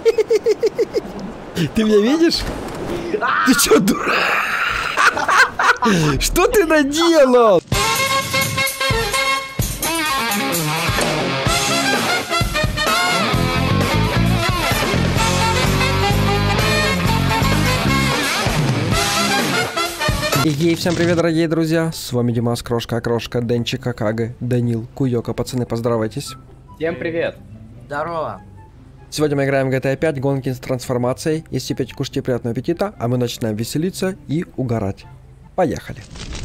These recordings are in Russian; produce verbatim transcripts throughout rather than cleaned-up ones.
Ты меня видишь? Ты чё, дурак? Что ты наделал? Ей, всем привет, дорогие друзья, с вами Димас, Крошка, Крошка, Денчик, Акага, Данил, Куёка, пацаны, поздоровайтесь. Всем привет. Здорово. Сегодня мы играем в джи ти эй пять, гонки с трансформацией. Если пить, кушайте, приятного аппетита, а мы начинаем веселиться и угорать. Поехали.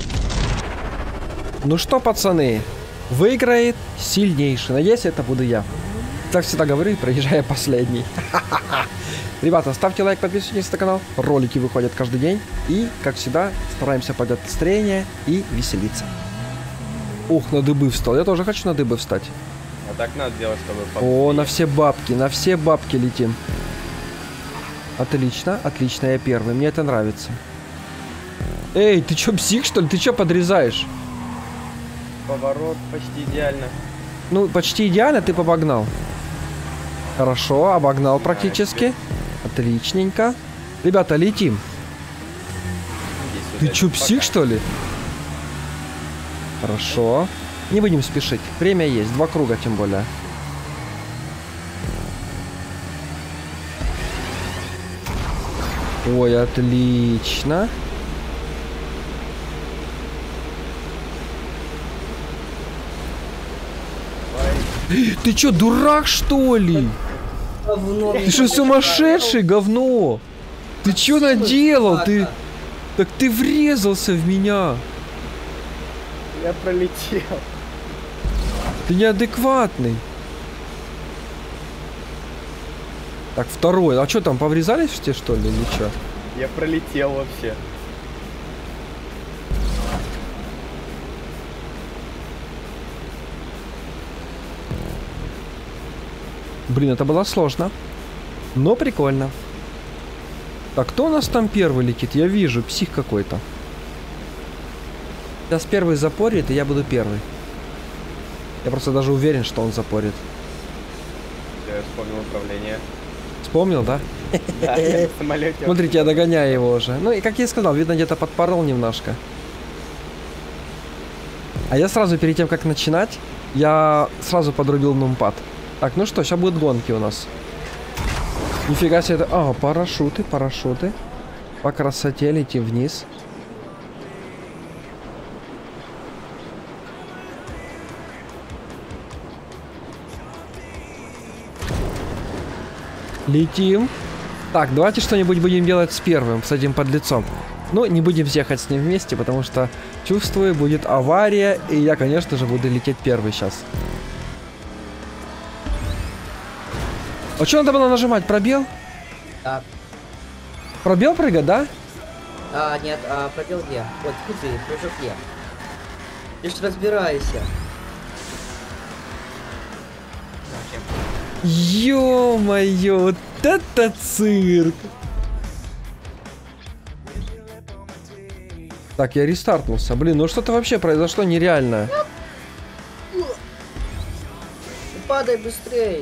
Ну что, пацаны, выиграет сильнейший, надеюсь, это буду я. Так всегда говорю, проезжая последний. Ребята, ставьте лайк, подписывайтесь на канал. Ролики выходят каждый день. И, как всегда, стараемся поднять настроение и веселиться. Ух, на дыбы встал. Я тоже хочу на дыбы встать. А так надо делать, чтобы... О, на все бабки, на все бабки летим. Отлично, отлично, я первый. Мне это нравится. Эй, ты чё, псих, что ли? Ты чё подрезаешь? Поворот почти идеально. Ну, почти идеально ты побогнал. Хорошо, обогнал практически. Отличненько. Ребята, летим. Ты чё, псих, что ли? Хорошо. Не будем спешить. Время есть. Два круга, тем более. Ой, отлично. Ты чё, дурак, что ли? Говно. Ты что, сумасшедший, говно? Ты чё наделал? Ты... Так ты врезался в меня. Я пролетел. Ты неадекватный. Так, второй. А что там, поврезались все, что ли, или что? Я пролетел вообще. Блин, это было сложно. Но прикольно. Так, кто у нас там первый летит? Я вижу, псих какой-то. Сейчас первый запорит, и я буду первый. Я просто даже уверен, что он запорит. Я вспомнил управление. Вспомнил, да? Да, я в самолете. Смотрите, я догоняю его уже. Ну и как я и сказал, видно, где-то подпорол немножко. А я сразу, перед тем, как начинать, я сразу подрубил нумпад. Так, ну что, сейчас будут гонки у нас. Нифига себе это... А, парашюты, парашюты. По красоте летим вниз. Летим. Так, давайте что-нибудь будем делать с первым, с этим подлецом. Ну, не будем ехать с ним вместе, потому что, чувствую, будет авария, и я, конечно же, буду лететь первый сейчас. А что надо было нажимать? Пробел? Да. Пробел прыгать, да? А, нет, а, пробел где? Вот, смотри, прыжок где? Ты ж разбираешься. Ё-моё, вот это цирк! Так, я рестартнулся. Блин, ну что-то вообще произошло нереальное. Падай быстрей.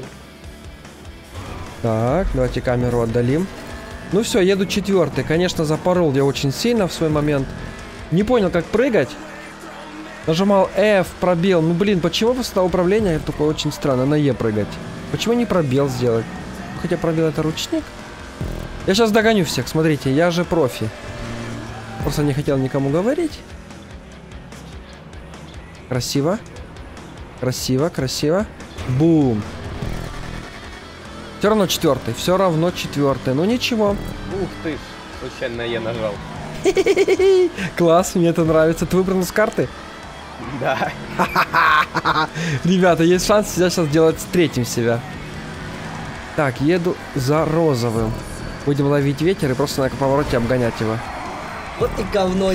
Так, давайте камеру отдалим. Ну все, еду четвертый. Конечно, запорол я очень сильно в свой момент. Не понял, как прыгать. Нажимал F, пробел. Ну блин, почему после управления только очень странно на Е прыгать? Почему не пробел сделать? Хотя пробел это ручник. Я сейчас догоню всех, смотрите, я же профи. Просто не хотел никому говорить. Красиво. Красиво, красиво. Бум. Все равно четвертый, все равно четвертый. Ну ничего. Ух ты ж, случайно я нажал. Класс, мне это нравится. Ты выбрал с карты? Да. Ребята, есть шанс себя сейчас делать третьим себя. Так, еду за розовым. Будем ловить ветер и просто на повороте обгонять его. Вот ты говно.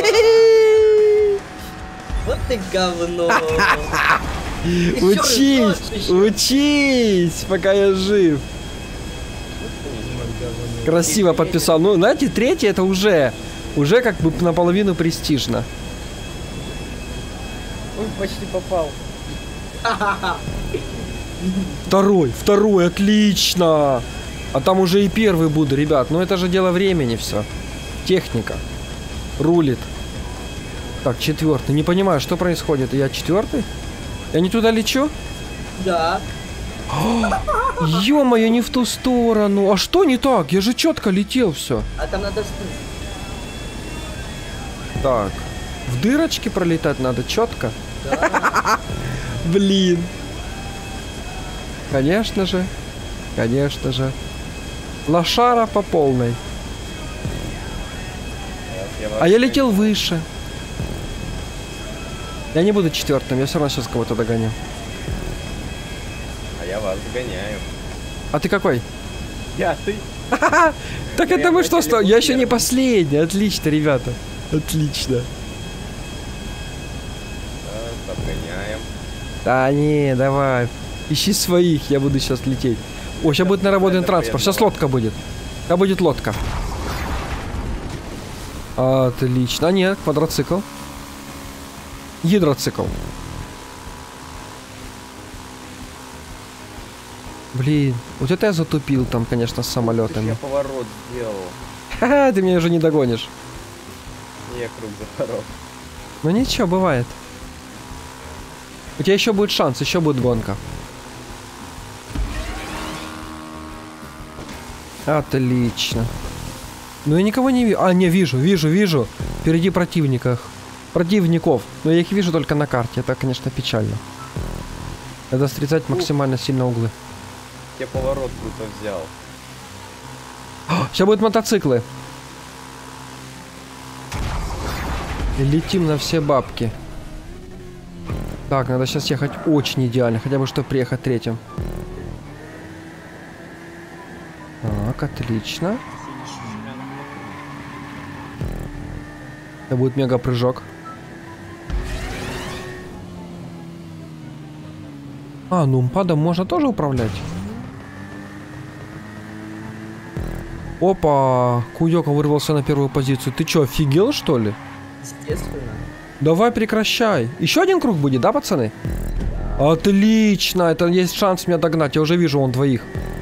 Вот ты говно. Учись, учись, пока я жив. Красиво подписал. Ну, знаете, третий это уже, уже как бы наполовину престижно. Он почти попал. Второй, второй, отлично. А там уже и первый буду, ребят. Ну это же дело времени все. Техника. Рулит. Так, четвертый. Не понимаю, что происходит. Я четвертый? Я не туда лечу? Да. Ё-моё, не в ту сторону. А что не так? Я же четко летел все. А там надо встать. Так. В дырочке пролетать надо четко. Да. Блин. Конечно же. Конечно же. Лошара по полной. Я А я летел выше. Я не буду четвертым, я все равно сейчас кого-то догоню. А я вас догоняю. А ты какой? Я, ты. Так Я это вы что, начали что? Я еще не первым. последний. Отлично, ребята. Отлично. Да, обгоняем. Да не, давай. Ищи своих, я буду сейчас лететь. О, сейчас будет наработан транспорт. Сейчас лодка будет. Сейчас будет лодка. Отлично. А нет, квадроцикл. Гидроцикл. Блин, вот это я затупил там, конечно, с Я самолетами. поворот сделал. Ха-ха, ты меня уже не догонишь. Я круг запорол. Ну ничего, бывает. У тебя еще будет шанс, еще будет гонка. Отлично. Ну я никого не вижу. А, не вижу, вижу, вижу. Впереди противников. Противников. Но я их вижу только на карте. Это, конечно, печально. Надо срезать максимально сильно углы. Я поворот круто взял. Сейчас будут мотоциклы. И летим на все бабки. Так, надо сейчас ехать очень идеально. Хотя бы, чтобы приехать третьим. Так, отлично. Это будет мега прыжок. А, ну падом можно тоже управлять. Опа, Куёка вырвался на первую позицию. Ты чё, офигел, что ли? Естественно. Давай прекращай. Еще один круг будет, да, пацаны? Отлично, это есть шанс меня догнать. Я уже вижу вон двоих.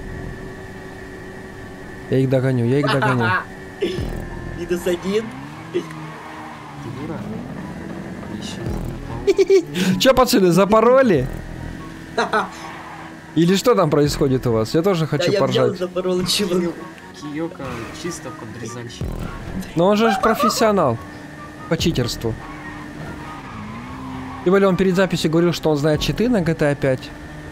Я их догоню, я их догоню. Минус один. Че, пацаны, запороли? Или что там происходит у вас? Я тоже Да, хочу я взял, поржать. запорол чего. Киёка чисто подрезальщик. Но он же ж профессионал по читерству. Тем более он перед записью говорил, что он знает читы на джи ти эй пять.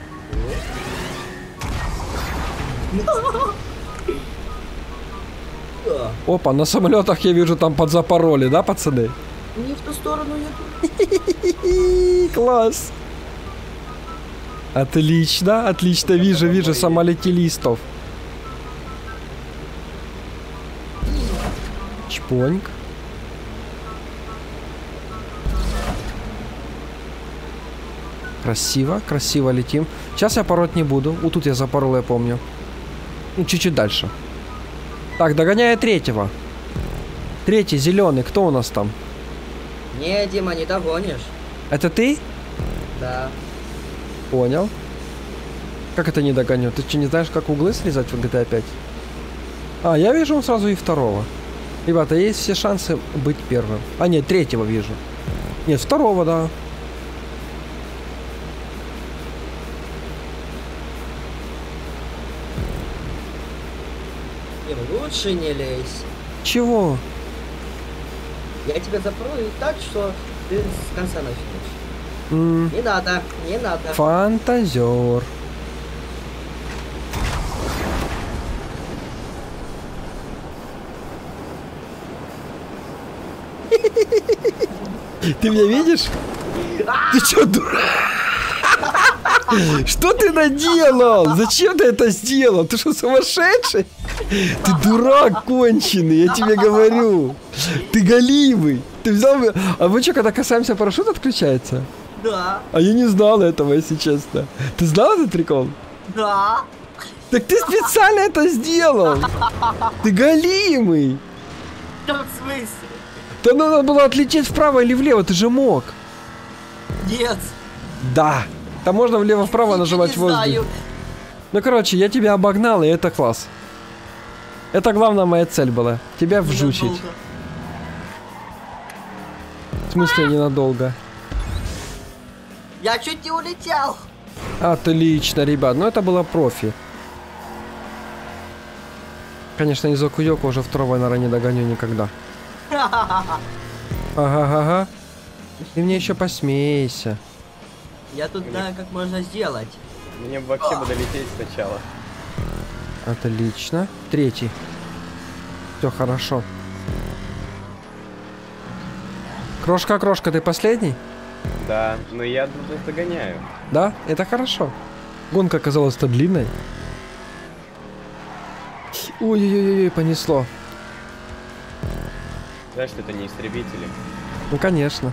Да. Опа, на самолетах я вижу там подзапороли, да, пацаны? Не в ту сторону еду. Класс. Отлично, отлично, вижу, вижу самолетелистов. Чпоньк. Красиво, красиво летим. Сейчас я пороть не буду. Вот тут я запорол, я помню. Ну, чуть-чуть дальше. Так, догоняю третьего. Третий, зеленый. Кто у нас там? Не, Дима, не догонишь. Это ты? Да. Понял. Как это не догоню? Ты что, не знаешь, как углы срезать в джи ти эй пять? А, я вижу он сразу и второго. Ребята, есть все шансы быть первым. А, нет, третьего вижу. Нет, второго, да. Дима, лучше не лезь. Чего? Я тебя запорол так, что ты с конца начнешь. М, Не надо, не надо. фантазер. Ты меня видишь? Ты чё, дурак? Что ты наделал? Зачем ты это сделал? Ты что, сумасшедший? Ты дурак конченый, я тебе говорю. Ты голимый. Ты взял... А вы что, когда касаемся, парашют отключается? Да, А я не знал этого, если честно. Ты знал этот прикол? да. Так ты специально это сделал. Ты голимый. Да в смысле? Да надо было отлететь вправо или влево, ты же мог. Нет. Да. Там можно влево-вправо Я нажимать не воздух. знаю. Ну, короче, я тебя обогнал, и это класс. Это главная моя цель была. Тебя вжучить. Ненадолго. В смысле ненадолго? Я чуть не улетел. Отлично, ребят. Ну это было профи. Конечно, из Окуёка уже второго, наверное, не догоню никогда. Ага-ага. Ты мне еще посмейся. Я тут знаю, как можно сделать. Мне бы вообще бы долететь сначала. Отлично. Третий. Все хорошо. Крошка, крошка, ты последний? Да, но я тут догоняю. Да, это хорошо. Гонка оказалась-то длинной. Ой-ой-ой, понесло. Знаешь, что это не истребители? Ну, конечно.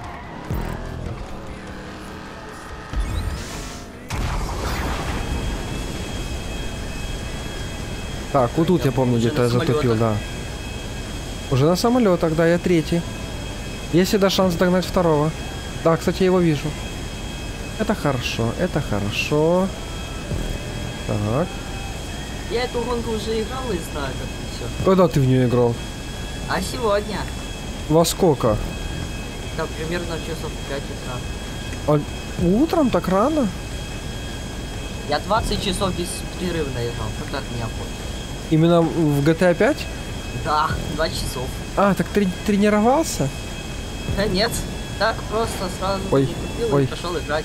Так, вот тут я помню, Уже где-то на я затупил, самолетах. да. Уже на самолетах, да, я третий. Есть всегда шанс догнать второго. Да, кстати, я его вижу. Это хорошо, это хорошо. Так. Я эту гонку уже играл и знаю, как все. Когда ты в нее играл? А сегодня? Во сколько? Да, примерно часов в пять утра. А утром так рано? Я двадцать часов беспрерывно играл. Когда от меня хочешь? Именно в джи ти эй пять? Да, два часов. А, так ты тренировался? Да нет, так просто сразу Ой, не купил ой. и пошел играть.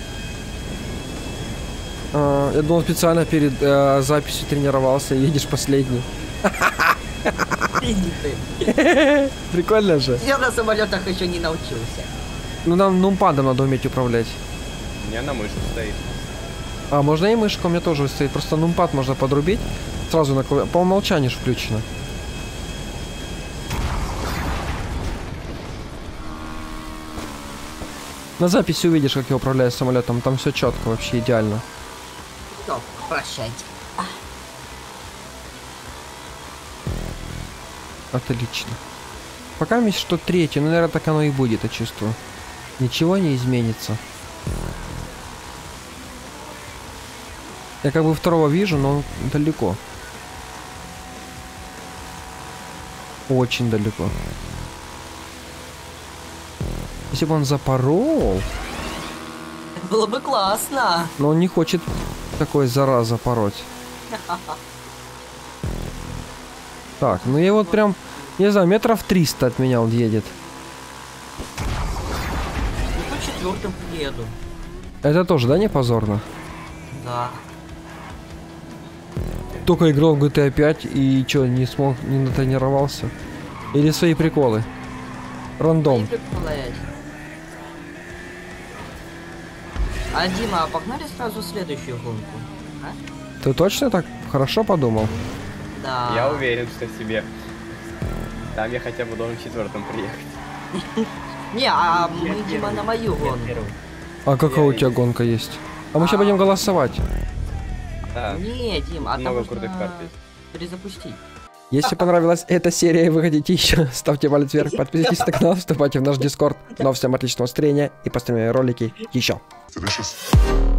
А, я думал, специально перед э, записью тренировался, едешь последний. Иди ты. Прикольно же. Я на самолетах еще не научился. Ну нам нумпадом надо уметь управлять. У меня на мышке стоит. А, можно и мышка, у меня тоже стоит. Просто нумпад можно подрубить. Сразу на клавиатуре. По умолчанию ж включено. На записи увидишь, как я управляю самолетом. Там все четко, вообще идеально. Все, прощайте. Отлично. Пока есть что третье, ну, наверное, так оно и будет, я чувствую. Ничего не изменится. Я как бы второго вижу, но далеко. Очень далеко. Если бы он запорол... Было бы классно. Но он не хочет такой зараза пороть. Так, ну я вот прям, не знаю, метров триста от меня он едет. Ну, по четвертым приеду. Это тоже, да, не позорно? Да. Только играл в джи ти эй пять и чё, не смог, не натренировался? Или свои приколы? Рандом. А, Дима, а погнали сразу следующую гонку? А? Ты точно так хорошо подумал? Да. Я уверен, что в себе. Там я хотя бы должен четвертым приехать. Не, а мы, Дима, на мою гонку. А какая у тебя гонка есть? А мы сейчас будем голосовать. Да, Не, Дим, а там много можно крутых карт есть. перезапустить. Если понравилась эта серия и вы хотите еще, ставьте палец вверх, подписывайтесь на канал, вступайте в наш дискорд. Ну а всем отличного настроения и постримим ролики еще. Delicious.